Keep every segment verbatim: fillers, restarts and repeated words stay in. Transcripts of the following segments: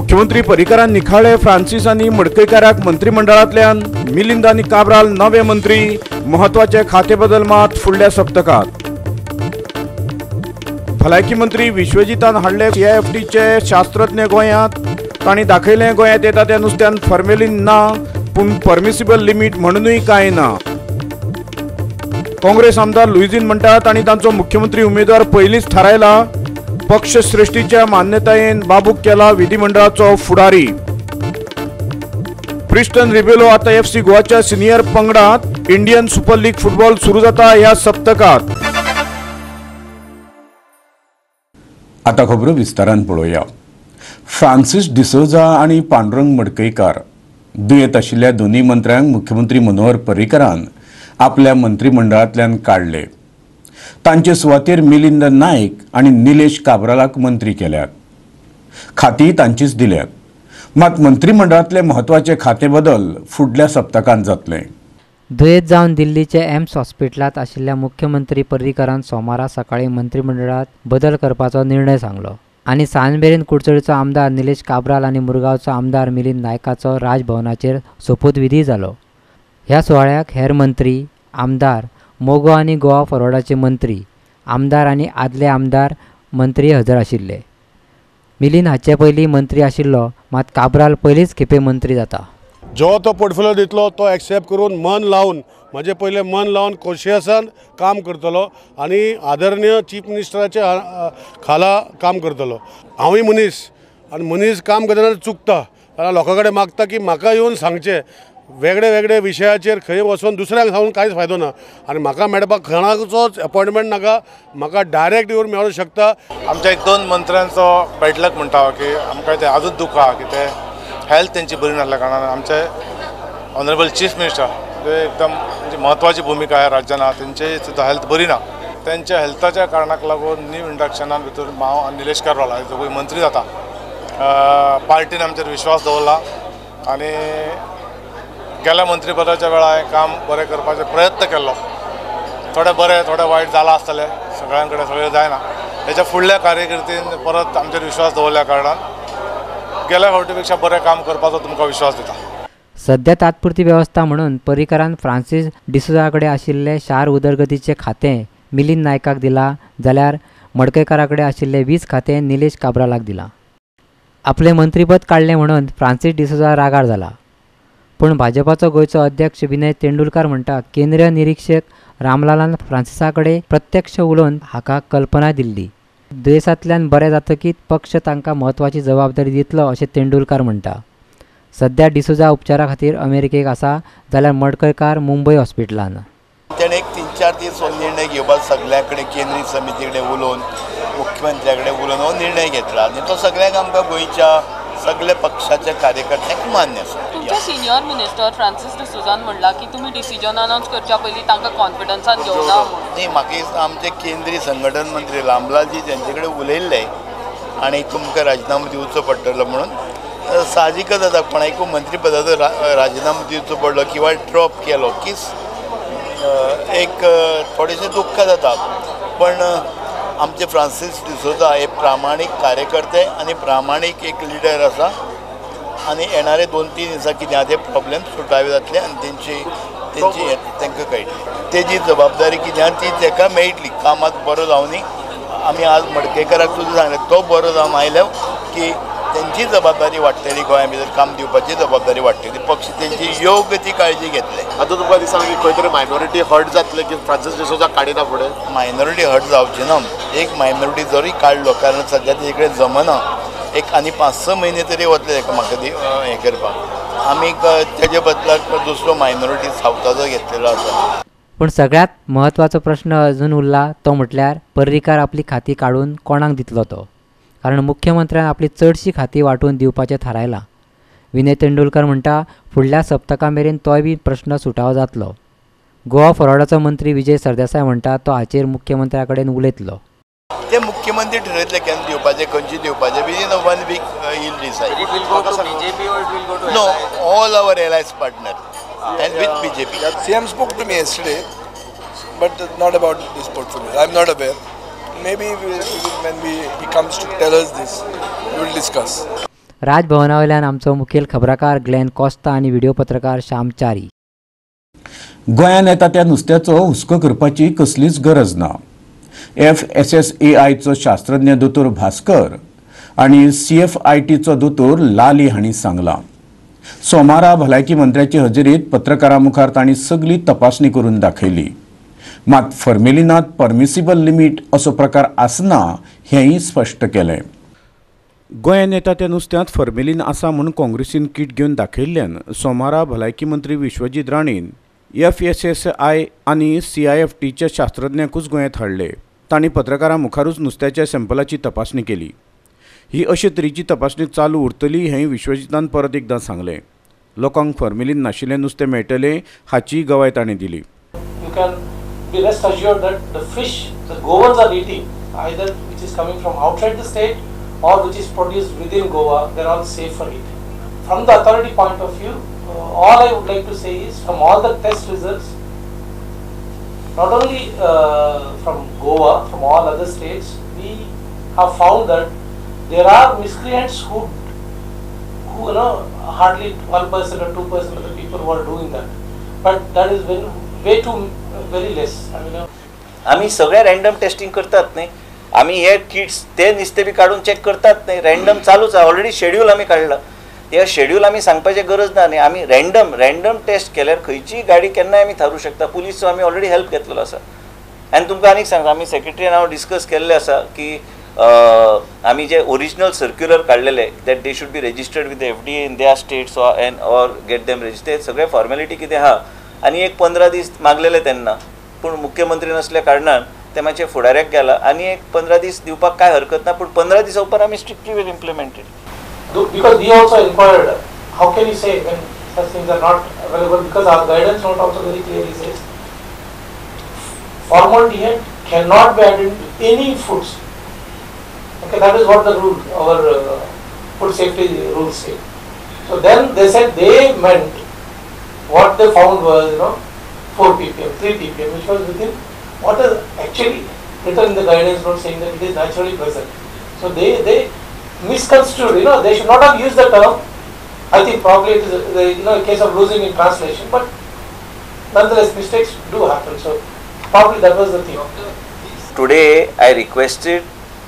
मुख्यमंत्री पर्रीकारान निखाळे फ्रांसीस आनी मडकयकाराक मंत्रिमंडळांतल्यान मिलिंद आनी काब्राल नवे मंत्री महत्वाचे खाते बदल मात फुडल्या सप्तकात। भलायकी मंत्री विश्वजितान हाडले सीआयएफटीचे शास्त्रज्ञ गोंयांत। तांणी दाखयले गोंयांत येता त्या नुस्त्यान फॉर्मेलिन ना पूण परमिसिबल लिमीट म्हणूनय कांय ना। काँग्रेस आमदार लुईझीन म्हणटा तांणी तांचो मुख्यमंत्री उमेदवार पयलींच थारायला। पक्ष श्रेष्ठीच्या मान्यतायेन बाबूक केला विधिमंडळाचो फुडारी। प्रिस्टन रिबेलो आता एफसी गोवाच्या सिनियर पंगडात। इंडियन सुपर लीग फुटबॉल सुरू जाता ह्या सप्तकात। आता खबरो विस्तारान पळोवया। फ्रांसीस डिसोजा आणि पांडुरंग मडकयकार दुयेत आशिल्ल्या दोन्ही मंत्र्यांक मुख्यमंत्री मनोहर पर्रीकारान आपल्या मंत्रिमंडळांतल्यान काढले। तांचे सुवातेर मिलिंद नायक आणि निलेश काब्रालाक मंत्री केल्यात। खाती तांचीच दिल्यात। मात मंत्रिमंडळांतले महत्वाचे खाते बदल फुडल्या सप्तकांत जातले। दुयेत जावन दिल्लीचे एम्स हॉस्पिटलात आशिल्ल्या मुख्यमंत्री पर्रीकारान सोमारा सकाळी मंत्रिमंडळात बदल करपाचो निर्णय सांगलो आणि सांजमेरेन कुडचडीचो आमदार निलेश काब्राल आणि मुरगांवचो आमदार मिलिंद नायकाचो राजभवनाचेर सोपूतविधी जालो। ह्या सुवाळ्याक हेर मंत्री, आमदार, मोगो आनी गोवा फॉरवर्डाचे मंत्री, आमदार आनी आदले आमदार मंत्री हजर आशिल्ले। मिलिंद हाचे पयलीं मंत्री आशिल्लो, मात काब्राल पयलींच खेपे मंत्री जाता। जो तो पोर्टफोलियो दितलो तो एक्सेप्ट करून मन लावन म्हणजे पहिले मन लावन कॉन्शियसान काम करतलो आणि आदरणीय चीफ मिनिस्टराचे खाला काम करतलो। हांवूय मनीस आणि मनीस काम करतना चुकता जाल्यार लोकां कडेन मागता की म्हाका येवन सांगचे वेगळे वेगळे विशयाचेर खंय वचून दुसऱ्यांक सांगून कांयच फायदो ना आणि म्हाका मेळपाक कोणाचोच अपॉइंटमेंट नाका, म्हाका डायरेक्ट येवन मेळूंक शकता। आमच्या एक दोन मंत्र्यांचो बॅडलक म्हणटा की आमकां ते आजूच दुख आहा की ते हेल्थ तेंची बरी नासल्या कारणान आमचे ऑनरेबल चीफ मिनिस्टर ते एकदम म्हणजे म्हत्वाची भूमिका आहे राज्यान आहा, तेंची सुद्दां हेल्थ बरी ना। तेंच्या हेल्थाच्या कारणाक लागून न्यू इंडक्शनान भितर हांव आनी निलेश काब्राल हे दोगूय मंत्री जाता। पार्टीन आमचेर विश्वास दवरला आनी गेल्या मंत्रीपदाच्या वेळा हांवें काम बरें करपाचो प्रयत्न केल्लो। थोडे बरें थोडे वायट जाला आसतले, सगळ्यां कडेन सगळें जायना। हेच्या फुडल्या कार्यकिर्दीन परत आमचेर विश्वास दवरल्या कारणान गेल्या फावटीपेक्षा बरें काम करपाचो तुमकां विश्वास दिता। सध्या तात्पुरती व्यवस्था म्हणून पर्रीकारान फ्रांसीस डिसोजा कडेन आशिल्ले शार उदरगतीचे खातें मिलिंद नायकाक दिला, जाल्यार मडकयकारा कडेन आशिल्ले वीस खातें निलेश काब्रालाक दिला। आपले मंत्रीपद काडले म्हणून फ्रांसीस डिसोजा रागार जाला। पूण भाजपाचो गोंयचो अध्यक्ष विनय तेंडुलकार म्हणटा केंद्रीय निरीक्षक रामलालान फ्रांसिसा कडेन प्रत्यक्ष उलोवन हाका कल्पना दिल्ली। दुयेंसांतल्यान बरें जातकीच पक्ष तांकां म्हत्वाची जबाबदारी दितलो अशें तेंडुलकार म्हणटा। सध्या डिसोजा उपचारा खातीर अमेरिकेक आसा, जाल्यार मडकयकार मुंबय हॉस्पिटलान। तेणें एक तीन चार दीस हो निर्णय घेवपाक सगळ्या कडेन केंद्रीय समिती कडेन उलोवन मुख्यमंत्र्या कडेन उलोवन हो निर्णय घेतला आनी तो सगळ्यांक आमकां गोंयच्या सगळे पक्षाच्या कार्यकर्त्यांक मान्य आसा। तुमचे सिनियर मिनिस्टर फ्रांसीस डिसोजान म्हणला की तुम्ही डिसिजन अनाउन्स करच्या पयलीं तांकां कॉन्फिडन्सान घेवना म्हणून। न्ही, म्हाका दिसता आमचे केंद्रीय संघटन मंत्री रामलालजी तेंचे कडेन उलयल्ले आनी तुमकां राजिनामो दिवचो पडटलो म्हणून साहजिकच जाता। कोणाकूय मंत्रीपदाचो राजिनामो दिवचो पडलो किंवा ड्रॉप केलो की एक थोडेशें दुख्ख जाता, पण आमचे फ्रांसीस डिसोजा हे प्रामाणीक कार्यकर्ते आनी प्रामाणीक एक लिडर आसा आनी येणारे दोन तीन दिसां कितें आहा ते प्रॉब्लेम सुटावे जातले आनी तेंची तेंची तांकां कळटली तेजी जबाबदारी कितें आहा ती ताका मेळटली। कामाक बरो जावनी आमी आज मडकयकाराक सुद्दां सांगलें तो बरो जावन आयलो की तेंची जबाबदारी वाडटली, गोंया भितर काम दिवपाची जबाबदारी वाडटली, पक्ष तेंची योग्य ती काळजी घेतले। आतां तुमकां दिसता की खंय तरी मायनॉरिटी हर्ट जातले की फ्रांसीस डिसोजा काडिना फुडें? मायनॉरिटी हर्ट जावची ना। एक मायनॉरिटी जरी काडलो कारण सद्या तेजे कडेन जमना, एक आनी पांच स म्हयने तरी वतले ताका म्हाका हें करपाक। आमी तेजे बदलाक दुसरो मायनॉरिटी सावथाचो घेतलेलो आसा। पूण सगळ्यात महत्वाचो प्रश्न अजून उरला तो म्हटल्यार पर्रीकार आपली खाती काडून कोणाक दितलो तो, कारण मुख्यमंत्र्यान आपली चडशी खाती वांटून दिवपाचें थारायलां। विनय तेंडुलकर म्हणटा फुडल्या सप्तका मेरेन तोय बी प्रश्न सुटावो जातलो। गोवा फॉरवर्डाचो मंत्री विजय सरदेसाय म्हणटा तो हाचेर मुख्यमंत्र्या कडेन उलयतलो। ते मुख्यमंत्री ठरयतले केन्ना दिवपाचे खंयचे दिवपाचे within one week he'll decide. No, all our alliance partner and with BJP. CM spoke to me yesterday, but not about this portfolio. I'm not aware. Maybe we, when we he comes to tell us this, we will discuss. राजभवना वयल्यान आमचो मुखेल खबराकार ग्लेन कॉस्ता आनी video पत्रकार श्याम चारी. गोंयांत येता त्या नुस्त्याचो हुस्को करपाची कसलीच गरज ना. एफ एस एस ए आयचो शास्त्रज्ञ दोतोर भास्कर आनी सी एफ आय टीचो दोतोर लाली हांणी सांगलां. सोमारा भलायकी मंत्र्याचे हजेरेंत पत्रकारां मुखार तांणी सगळी तपासणी करून दाखयली. मात फॉर्मेलिनांत परमिसिबल लिमीट असो प्रकार आसना हेंय स्पश्ट केलें. गोंयांत येता त्या नुस्त्यांत फॉर्मेलिन आसा म्हूण काँग्रेसीन किट घेवन दाखयिल्ल्यान सोमारा भलायकी मंत्री विश्वजीत राणेन एफ एस एस आय आनी सी आय एफ टीच्या शास्त्रज्ञांकूच गोंयांत हाडले. तांणी पत्रकारां मुखारूच नुस्त्याच्या सॅम्पलाची तपासणी केली. ही अशे तरेची तपासणी चालू उरतली हेंय विश्वजितान परत एकदां सांगलें. लोकांक फॉर्मेलिन नाशिल्लें नुस्तें मेळटलें हाची गवाय ताणें दिली. You can be rest assured that the fish the Goans are eating, either which is coming from outside the state or which is produced within Goa, they are all safe for eating. From the authority point of view, uh, all I would like to say is from all the test results, not only uh, from Goa, from all other states, we have found that there are miscreants who, who you know, hardly one percent or two percent of the people who are doing that. But that is very, way too very less. I mean, आम्ही सगळे random testing करतात न्ही. आम्ही हे kits ते नुस्तें बी काढून check करतात न्ही. रँडम चालूच आहा. ऑलरेडी शेड्यूल आमी काडला. ते शेड्यूल आमी सांगपाची गरज ना न्ही. आमी रँडम रँडम टेस्ट केल्यार खंयचीय गाडी केन्नाय आमी थारू शकता. पुलीसचो आमी ऑलरेडी हेल्प घेतलेलो आसा. आनी तुमकां आनीक सांगता, आमी सेक्रेटरीन हांव डिस्कस केल्लें आसा की आमी जे ओरिजिनल सर्क्युलर काडलेले that they should be registered with the F D A in their states and or get them registered. सगळे फॉर्मेलिटी कितें आहा. आनी एक पंदरा दीस मागलेले तेन्ना, पूण मुख्यमंत्री नसल्या कारणान ते मातशे फुडाऱ्याक गेला. आनी एक पंदरा दीस दिवपाक काय हरकत ना, पूण पंदरा दिसा उपरांत आमी strictly will implemented. because we also inquired, how can you say when such things are not available? Because our guidance note also very clearly says formaldehyde cannot be added to any foods. Okay, that is what the rule, our uh, food safety rules say. So then they said they meant what they found was, you know, four p p m, three p p m, which was within what is actually written in the guidance note saying that it is naturally present. So they they misconstrued, you know, they should not have used the term. I think probably it is a, the, you know, a case of losing in translation, but nonetheless mistakes do happen. So probably that was the thing. Today I requested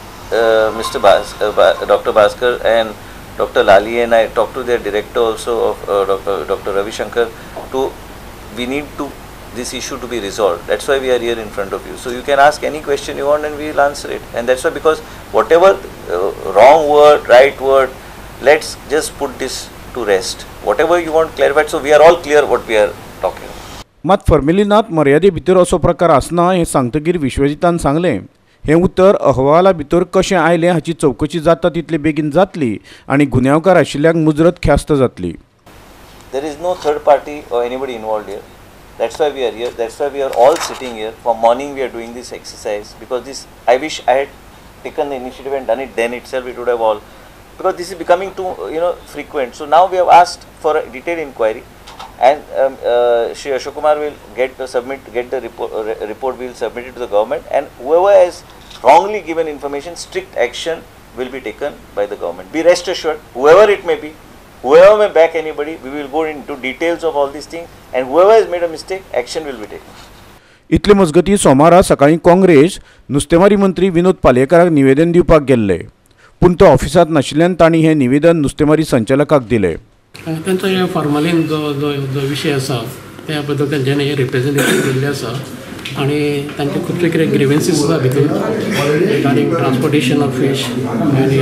uh, Mister Bas uh, ba Doctor Bhaskar and Doctor Lali, and I talked to their director also of uh, Doctor Doctor Ravi Shankar to, we need to, this issue to be resolved. That's why we are here in front of you. So you can ask any question you want and we will answer it. And that's why, because whatever uh, wrong word, right word, let's just put this to rest. Whatever you want clarified, so we are all clear what we are talking about. मात फॉर्मेलिनांत मर्यादे भितर असो प्रकार आसना हें सांगतकीर विश्वजितान सांगलें. हें उतर अहवाला भितर कशें आयलें हाची चवकशी जाता तितले बेगीन जातली आनी गुन्यांवकार आशिल्ल्यांक मुजरत ख्यास्त जातली. There is no third party or anybody involved here. That's why we are here. That's why we are all sitting here. From morning we are doing this exercise, because this, I wish I had taken the initiative and done it then itself. It would have all, because this is becoming too, you know, frequent. So now we have asked for a detailed inquiry, and um, uh, Shri Ashok Kumar will get the submit, get the report. Uh, report will submit it to the government, and whoever has wrongly given information, strict action will be taken by the government. Be rest assured, whoever it may be, whoever may back anybody, we will go into details of all these things, and whoever has made a mistake, action will be taken. इतले मजगती सोमारा सकाळी काँग्रेस नुस्तेमारी मंत्री विनोद पालयेकाराक निवेदन दिवपाक गेल्ले, पूण तो ऑफिसांत नाशिल्ल्यान तांणी हें निवेदन नुस्तेमारी संचालकाक दिलें. तांचो हे फॉर्मलीन जो जो जो विशय आसा त्या बद्दल तांच्यांनी हे रिप्रेझेंटेशन दिल्लें आसा, आनी तांचे खुबशे कितें ग्रिवेन्सीस आसा भितूर रिगार्डींग ट्रान्सपोर्टेशन ऑफ फीश, आनी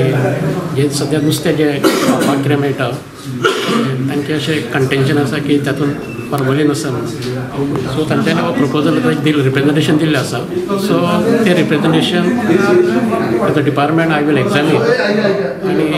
जे सद्या नुस्तें जे खावपाक कितें मेळटा तांचें अशें कंटेन्शन आसा की तातूंत फॉर्मलीन आसा म्हणून. सो तांच्यांनी हो प्रपोजल दिल्लें, रिप्रेझेंटेशन दिल्लें आसा. सो तें representation the department I will examine, आनी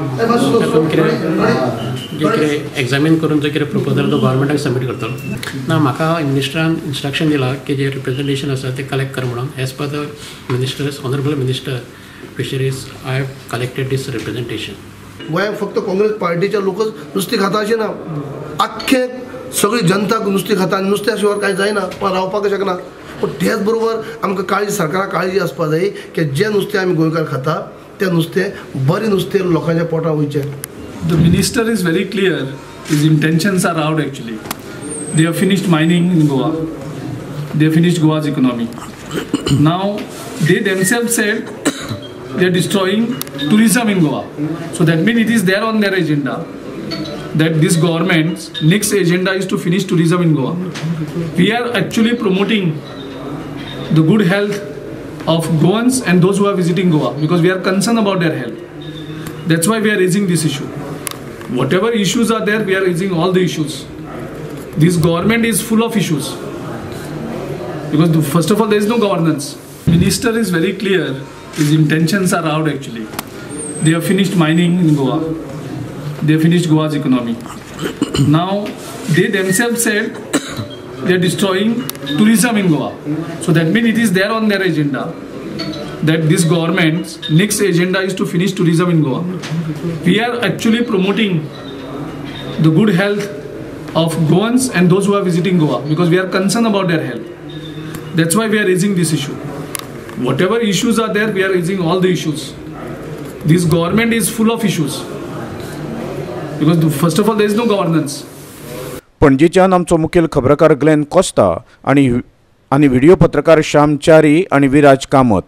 तातूंत कितें जे कितें एग्जामीन करून जो कितें प्रपोजल तो गव्हर्मेंटाक सबमीट करतलो. ना, म्हाका मिनिस्टरान इंस्ट्रक्शन दिलां की जे रिप्रेझेंटेशन आसा ते कलेक्ट कर म्हणून. As per the ministers, honourable minister fisheries, I have collected these representation. गोंयांत फक्त काँग्रेस पार्टीच्या लोकच नुस्तें खाता अशें ना, आख्खे सगळी जनता नुस्तें खाता आनी नुस्त्या शिवाय कांय जायना, पण रावपाक शकना. पूण तेच बरोबर आमकां काळजी, सरकाराक काळजी आसपा जाय की जें नुस्तें आमी गोंयकार खाता तें नुस्तें बरें नुस्तें लोकांच्या पोटांत वयचें. The minister is very clear. His intentions are out actually. They have finished mining in Goa. They have finished Goa's economy. Now they themselves said they are destroying tourism in Goa. So that means it is there on their agenda that this government's next agenda is to finish tourism in Goa. We are actually promoting the good health of Goans and those who are visiting Goa because we are concerned about their health. That's why we are raising this issue. Whatever issues are there, we are raising all the issues. This government is full of issues. Because the, first of all, there is no governance. Minister is very clear. His intentions are out actually. They have finished mining in Goa. They have finished Goa's economy. Now, they themselves said they are destroying tourism in Goa. So that means it is there on their agenda that this government's next agenda is to finish tourism in Goa. We are actually promoting the good health of Goans and those who are visiting Goa because we are concerned about their health. That's why we are raising this issue. Whatever issues are there, we are raising all the issues. This government is full of issues. Because the, first of all, there is no governance. पणजीच्यान आमचो मुखेल खबराकार Glenn Costa आणि आणि video पत्रकार श्याम च्यारी आणि Viraj Kamat.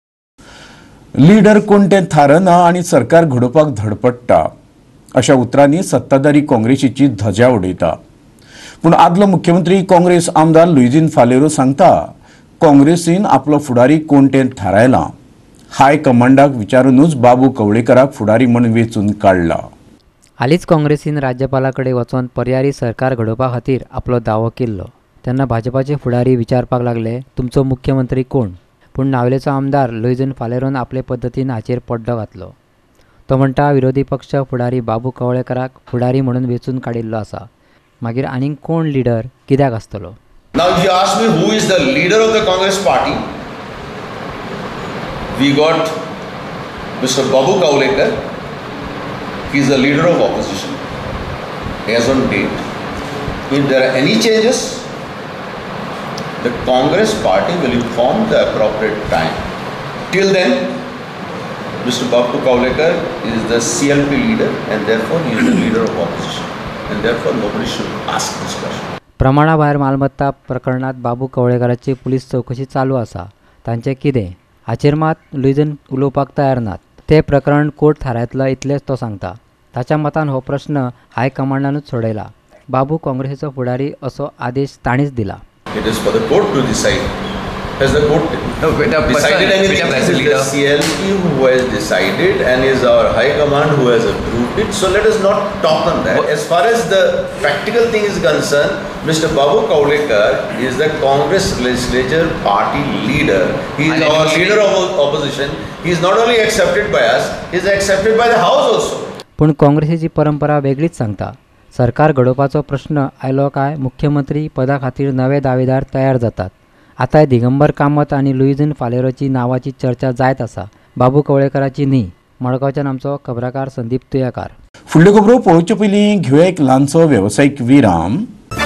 Leader कोण तें थारना आनी सरकार घडोवपाक धडपडटा अशा उतरांनी सत्ताधारी काँग्रेसीची धजा उडयता. पूण आदलो मुख्यमंत्री काँग्रेस आमदार लुईझीन फालेरो सांगता काँग्रेसीन आपलो फुडारी कोण तें थारायला. हाय कमांडाक विचारूनच बाबू कवळेकराक फुडारी म्हूण वेंचून काडला. हालींच काँग्रेसीन राज्यपालाकडे वचून पर्यायी सरकार घडोवपा खातीर आपलो दावो केल्लो. तेन्ना भाजपाचे फुडारी विचारपाक लागले तुमचो मुख्यमंत्री कोण. पूण नावेलेचो आमदार लुईझीन फालेरोन आपले पद्दतीन हाचेर पड्डो घातलो. तो म्हणटा विरोधी पक्ष फुडारी बाबू कवळेकराक फुडारी म्हणून वेंचून काडिल्लो आसा. मागीर आनीक कोण लिडर कित्याक आसतलो. Now if you ask me who is the leader of the Congress party, we got Mister Babu Kawlekar. He is the leader of opposition as on date. If there are any changes, the Congress party will inform the appropriate time. Till then, Mister Babu Kawlekar is the C L P leader and therefore he is the leader of opposition. And therefore nobody should ask this question. प्रमाणा भायर मालमत्ता प्रकरणात बाबू कवळेकराची police चौकशी चालू आसा. तांचें कितें हाचेर मात लुईझीन उलोवपाक तयार नात. ते प्रकरण कोर्ट थारायतलो इतलेंच तो सांगता. ताच्या मतान हो प्रश्न हायकमांडानूच सोडयला. बाबू काँग्रेसीचो फुडारी असो आदेश ताणीच दिला. It is for the court to decide. Has the court no, decided anything? It is the C L P who has decided and is our high command who has approved it. So let us not talk on that. As far as the practical thing is concerned, Mister Babu Kawlekar is the Congress legislature party leader. He is our leader of opposition. He is not only accepted by us, he is accepted by the House also. पूण काँग्रेसीची परंपरा वेगळीच सांगता. सरकार घडोवपाचो प्रश्न आयलो काय मुख्यमंत्री पदा खातीर नवे दावेदार तयार जातात. आतां दिगंबर कामत आनी लुईझीन फालेरोची नांवाची चर्चा जायत आसा. बाबू कवळेकराची न्ही. मडगांवच्यान आमचो खबराकार संदीप तुयेकार. फुडल्यो खबरो पळोवचे पयलीं घेवया एक ल्हानसो वेवसायीक विराम.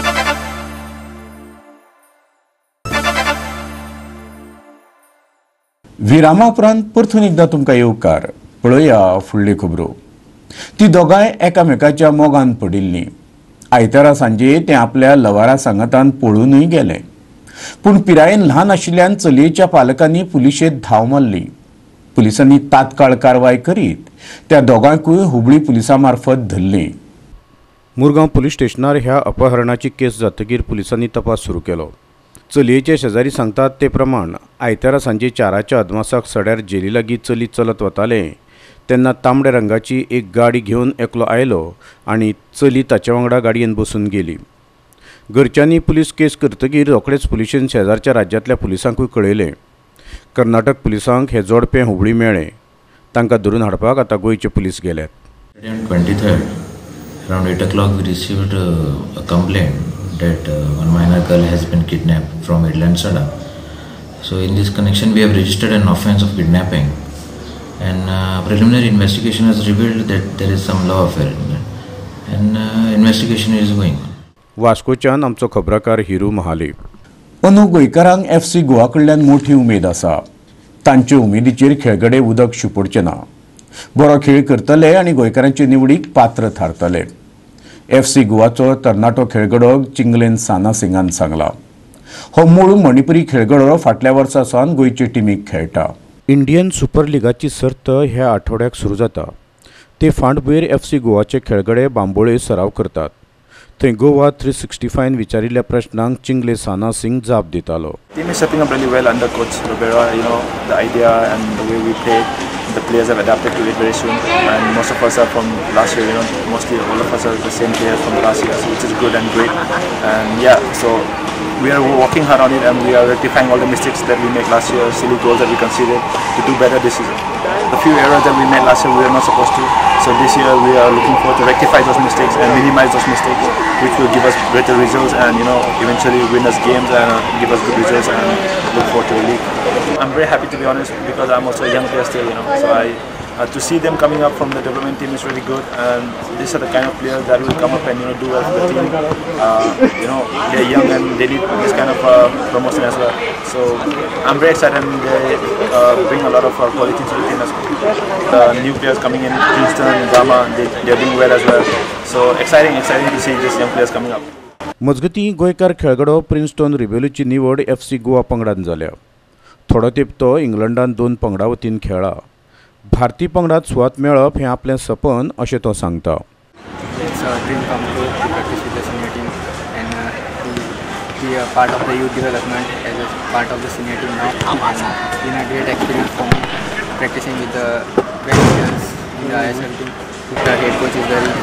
विरामा उपरांत परतून एकदां तुमकां येवकार. पळोवया फुडल्यो खबरो. ती दोगांय एकामेकाच्या मोगान पडिल्लीं. आयतारा सांजे ते आपल्या लवारा सांगातान पळूनय गेले. पूण पिरायेन ल्हान आशिल्ल्यान चलयेच्या पालकांनी पुलिशेंत धांव मारली. पुलिसांनी तात्काळ कारवाय करीत त्या दोगांकूय हुबळी पुलिसां मार्फत धरली. मुरगांव पुलीस स्टेशनार ह्या अपहरणाची केस जातकीर पुलिसांनी तपास सुरू केलो. चलयेचे शेजारी सांगतात ते प्रमाण आयतारा सांजे चाराच्या अदमासाक सड्यार जेली लागीं चली चलत वताले तेन्ना तांबड्या रंगाची एक गाडी घेवन एकलो आयलो आनी चली ताचे वांगडा गाडयेन बसून गेली. घरच्यांनी पुलीस केस करतकीर रोखडेच पुलिशेन शेजारच्या राज्यांतल्या पुलिसांकूय कळयलें. कर्नाटक पुलिसांक हे जोडपें हुबळी मेळ्ळें. तांकां धरून हाडपाक आतां गोंयचे पुलीस गेल्यात. Twenty third around eight o'clock we received uh, a complaint that uh, one minor girl has been kidnapped from Idlansada. So in this connection we have registered an offence of kidnapping and uh, preliminary investigation has revealed that there is some love affair in that and uh, investigation is going on. वास्कोच्यान आमचो खबराकार हिरू महाले. अंदू गोंयकारांक F C Goa कडल्यान मोठी उमेद आसा. तांचे उमेदीचेर खेळगडे उदक शिंपडचे ना. बरो खेळ करतले आनी गोंयकारांचे निवडीक पात्र थारतले. एफ सी गोवाचो तरणाटो खेळगडो चिंगलेन साना सिंगान सांगला. हो मूळ मणिपुरी खेळगडो फाटल्या वर्सा सावन गोंयचे टिमीक खेळटा. इंडियन सुपर लिगाची सर्त ह्या आठवड्याक सुरू जाता. ते फांटभुंयेर एफ सी गोवाचे खेळगडे बांबोळे सराव करतात. थंय गोवा थ्री सिक्स्टी फायन विचारिल्ल्या प्रश्नांक चिंगले साना सिंग जाप दितालो. Team is stepping up really well under coach Roberto. You know, the idea and the way we play, the players have adapted to it very soon. And most of us are from last year. You know, mostly all of us are the same players from last year, so which is good and great. And yeah, so we are working hard on it, and we are rectifying all the mistakes that we made last year, silly goals that we conceded, to do better this season. The few errors that we made last year we are not supposed to. So this year we are looking forward to rectify those mistakes and minimize those mistakes, which will give us better results and, you know, eventually win us games and uh, give us good results and look forward to the league. I'm very happy, to be honest, because I'm also a young player still, you know. So I uh, to see them coming up from the development team is really good, and these are the kind of players that will come up and, you know, do well for the team. Uh, you know, they're young and they need this kind of uh, promotion as well. So I'm very excited, and they uh, bring a lot of uh, quality to the team as well. The new players coming in, Kingston, Gama, they, they're doing well as well. So exciting, exciting to see these young players coming up. मजगती गोंयकार खेळगडो Princeton रिबेलोची निवड F C Goa पंगडान जाल्या. थोडो तेंप तो इंग्लंडान दोन पंगडा वतीन खेळ्ळा. भारतीय पंगडात सुवात मेळप हें आपलें सपन अशें तो सांगता. It's a dream come true to practice with the senior team and uh, to be a part of the youth development as a part of the senior team now. And it's been a great experience for me practicing with the veterans in the I S L team. The head coach is very,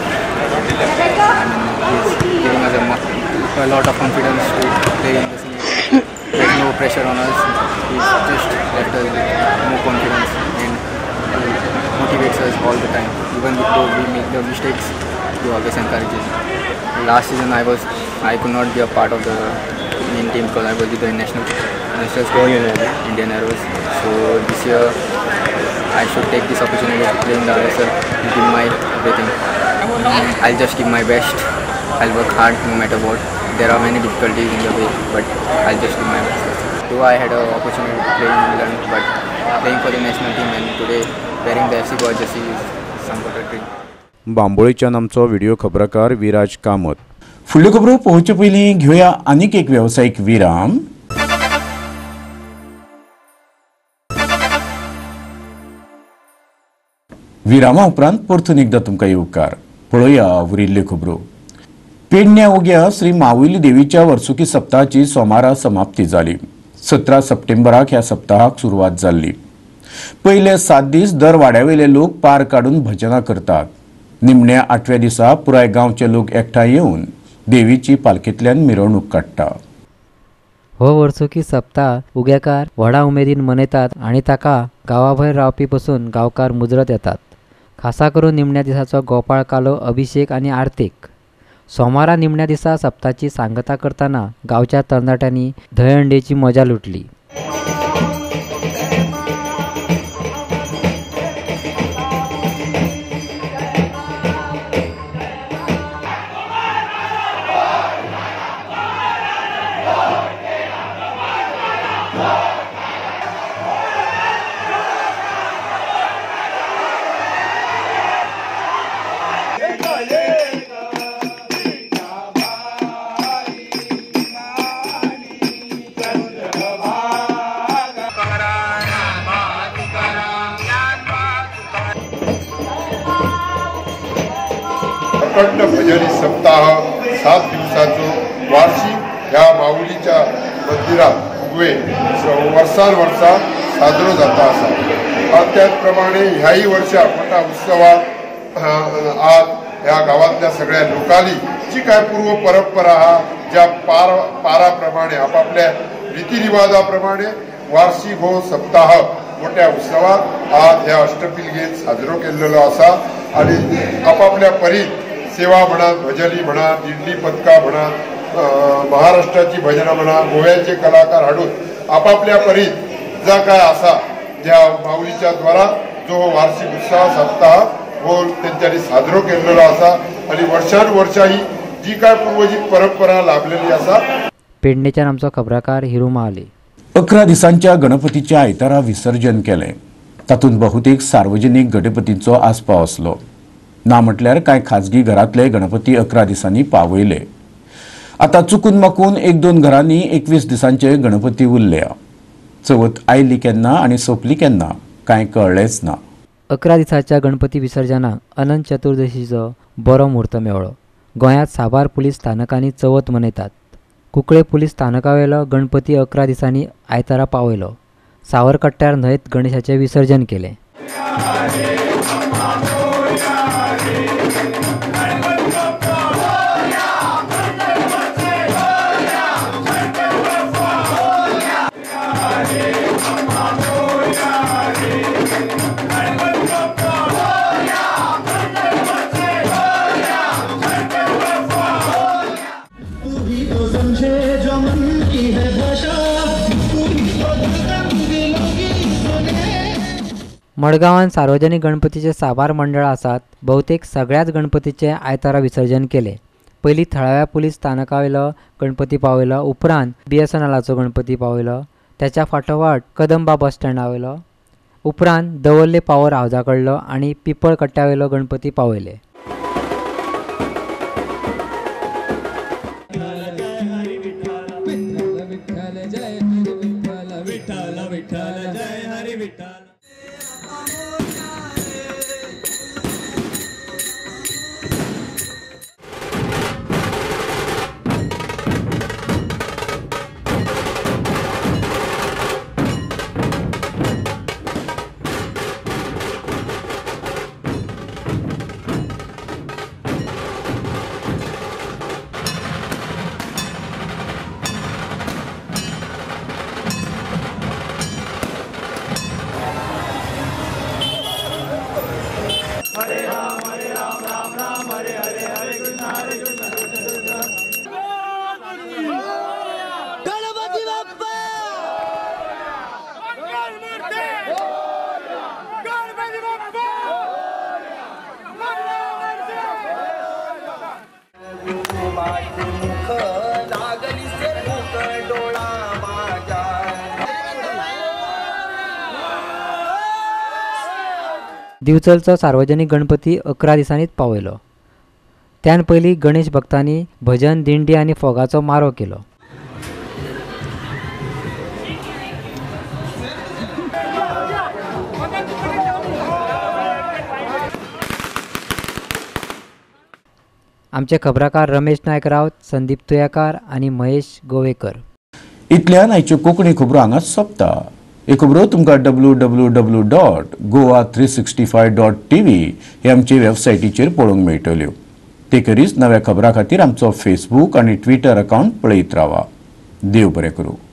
I mean, he's giving us a, a lot of confidence to play in the senior team. There's no pressure on us. He's just left us with more confidence and motivates us all the time. Even though we make the mistakes, he always encourages. Last season I was, I could not be a part of the main team because I was with the national national squad, Indian Arrows. So this year I should take this opportunity to play in the I S L and give my everything. I'll just give my best. I'll work hard no matter what. There are many difficulties in the way, but I'll just do my best. Though I had an opportunity to play in England, but playing for the national team and today wearing the F C Goa jersey is somewhat a dream. बांबोळेच्यान आमचो video खबराकार विराज कामत. फुडल्यो खबरो पळोवचे पयलीं घेवया आनीक एक वेवसायीक विराम. विरामा उपरांत परतून एकदां तुमकां येवकार. पळोवया उरिल्ल्यो खबरो. पेडण्या ओग्या श्री माऊली देवीच्या वर्सुकी सप्तकाची सोमारा समाप्ती जाली. सतरा सप्टेंबराक ह्या सप्तकाक सुरवात जाल्ली. पयले सात दीस दर वाड्यावयले लोक पार काडून भजनां करतात. निमण्या आठव्या दिसा पुराय गांवचे लोक एकठांय येवन देवीची पालखेंतल्यान मिरवणूक काडटा. हो वर्सुकी सप्ताक उग्याकार व्हडा उमेदीन मनयतात आनी ताका गांवाभायर रावपी पसून गांवकार मुजरत येतात. खासा करून निमण्या दिसाचो गोपाळ कालो अभिषेक आनी आरतीक. सोमारा निमण्या दिसा सप्ताची सांगता करतना गांवच्या तरणाट्यांनी दहीहंडेची मजा लुटली. अखंड भजनी सप्ताह सात दिवसाचो वार्षिक ह्या माऊलीच्या मंदिरात उगवे वर्सान वर्सा साजरो जाता आसा. त्याच प्रमाणे ह्याही वर्षा मोठ्या उत्सवात आज ह्या गावातल्या सगळ्या लोकांनी जी काय पूर्व परंपरा आहा ज्या पार पाराप्रमाणे आपापल्या रितीरिवाजाप्रमाणे वार्षिक हो सप्ताह मोठ्या उत्सवात आज ह्या अष्टपिलगेत साजरो केल्लो आसा. आणि आपापल्या परीत सेवा म्हणा, भजनी म्हणा, दिंडी पथका म्हणा, महाराष्ट्राची भजनां म्हणा, गोव्याचे कलाकार हाडून आपापल्या परीत जा काय आसा ज्या माऊलीच्या द्वारा जो वार्षिक उत्सव सप्ताह हो त्यांच्यानी साजरो केल्लो आसा. आणि वर्षान वर्षा ही जी काय पूर्वजी परंपरा लाभलेली आसा. पेडणेच्यान आमचो खबराकार हिरू महाले. अकरा दिसांच्या गणपतीच्या आयतारा विसर्जन केलें. तातूंत बहुतेक सार्वजनीक गणपतींचो आस्पाव आसलो, ना म्हटल्यार कांय खाजगी घरांतले गणपती अकरा दिसांनी पावयले. आतां चुकून माकून एक दोन घरांनी एकवीस दिसांचे गणपती उरल्या. चवथ आयली केन्ना आनी सोंपली केन्ना कांय कळ्ळेंच ना. अकरा दिसाच्या गणपती विसर्जनाक अनंत चतुर्दशीचो बरो मुहूर्त मेळ्ळो. गोंयांत साबार पुलीस स्थानकांनी चवथ मनयतात. कुंकळे पुलीस स्थानकावेलो गणपती अकरा दिसांनी आयतारा पावयलो. सावरकट्ट्यार न्हंयत गणेशाचें विसर्जन केलें. मडगांवांत सार्वजनीक गणपतीचे साबार मंडळां आसात. बहुतेक सगळ्याच गणपतीचे आयतारा विसर्जन केले. पयलीं थळाव्या पुलीस स्थानकावेलो गणपती पावयलो, उपरांत बीएसएनएलाचो गणपती पावयलो, त्याच्या फाटोफाट कदंबा बस स्टँडावेलो, उपरांत दवर्ले पावर हावजा कडलो आनी पिपळ कट्ट्यावेलो गणपती पावयले. दिवचलचो सार्वजनीक गणपती अकरा दिसांनीच पावयलो. त्यान पयलीं गणेश भक्तांनी भजन, दिंडी आनी फोगाचो मारो केलो. आमचे खबराकार रमेश नायक रावत, संदीप तुयेकार आनी महेश गोवेकर. इतल्यान आयच्यो कोंकणी खबरो हांगाच सोंपता. हे खबरो तुमकां W W W dot Goa three sixty five dot TV हे आमचे वेबसायटीचेर पळोवंक मेळटल्यो. ते करीस नव्या खबरां खातीर आमचो फेसबूक आनी ट्विटर अकावंट पळयत रावा. देव बरें करूं.